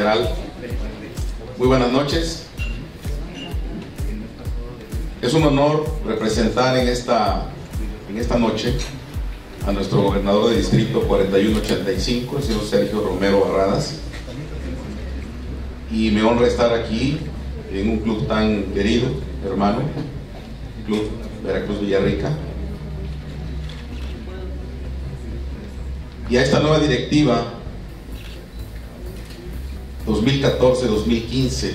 general, muy buenas noches. Es un honor representar en esta noche a nuestro gobernador de distrito 4185, el señor Sergio Romero Barradas, y me honra estar aquí en un club tan querido, hermano, Club Veracruz Villarrica, y a esta nueva directiva 2014-2015.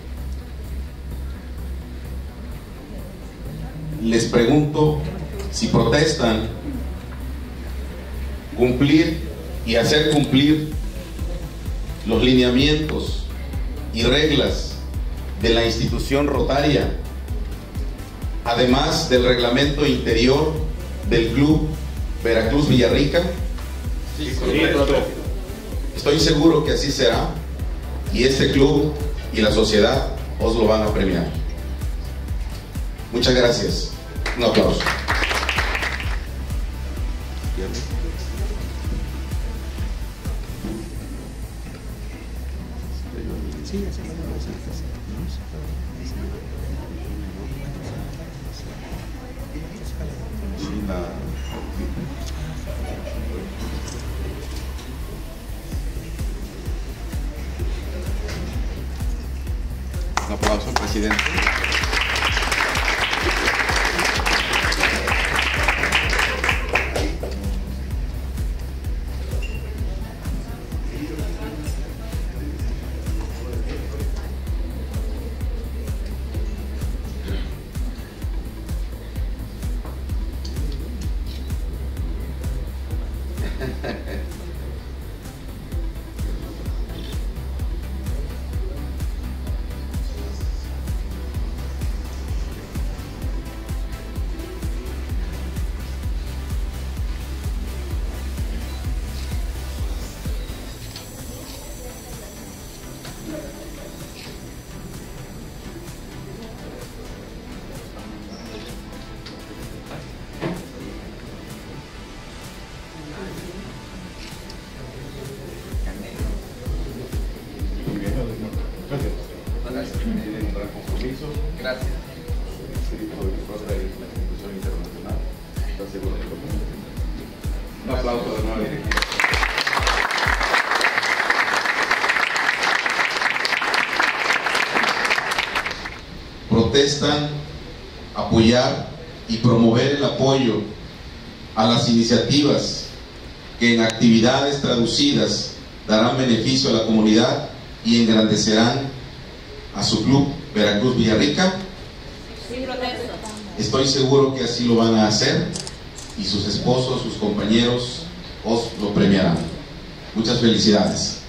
Les pregunto si protestan cumplir y hacer cumplir los lineamientos y reglas de la institución rotaria, además del reglamento interior del Club Veracruz Villarrica. Sí, estoy seguro que así será, y este club y la sociedad os lo van a premiar. Muchas gracias. Un aplauso. Un aplauso al presidente. Gracias. Un aplauso de nuevo. Protestan apoyar y promover el apoyo a las iniciativas que en actividades traducidas darán beneficio a la comunidad y engrandecerán a su club Veracruz Villarrica. Sí, protesto. Estoy seguro que así lo van a hacer, y sus esposos, sus compañeros os lo premiarán. Muchas felicidades.